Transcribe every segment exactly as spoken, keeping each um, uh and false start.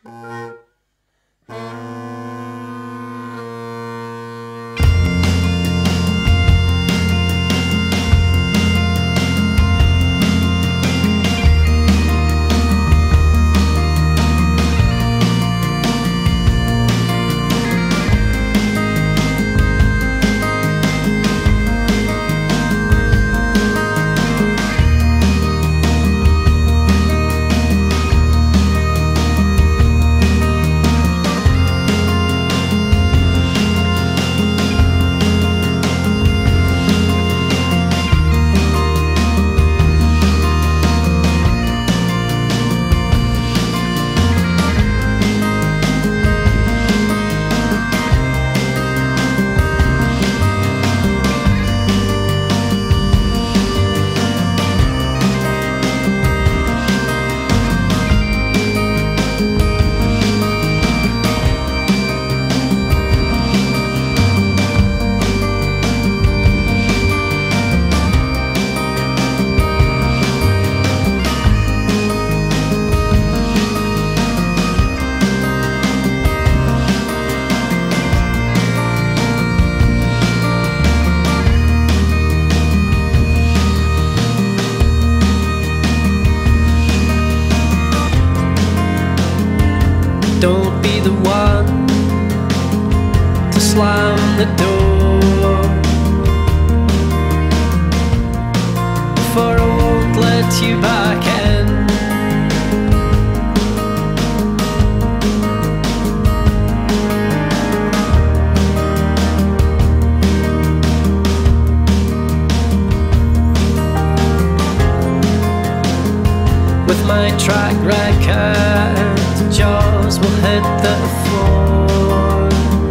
Don't be the one to slam the door, for I won't let you back in. With my track record, jaws will hit the floor,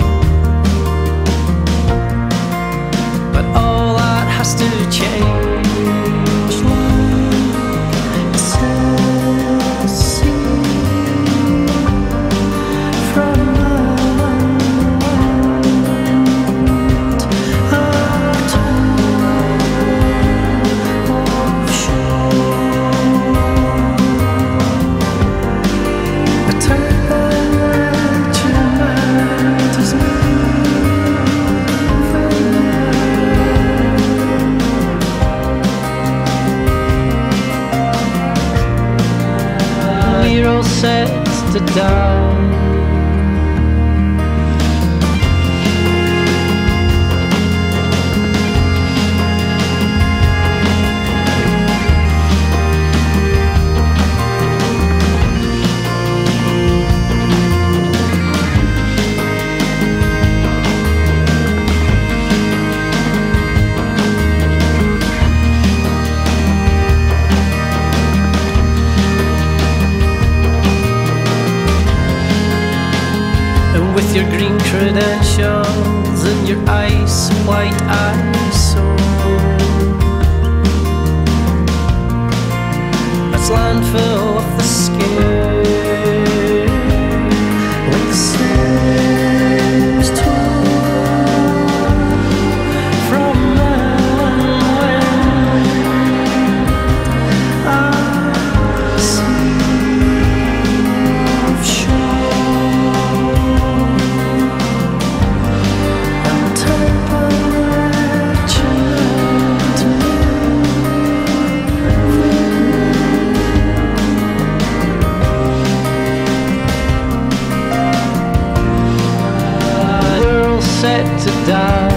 but all that has to change. We're all set to die. With your green credentials and your ice white eyes, so let's landfill off the skin with the sails torn from when I see offshore. Set to die.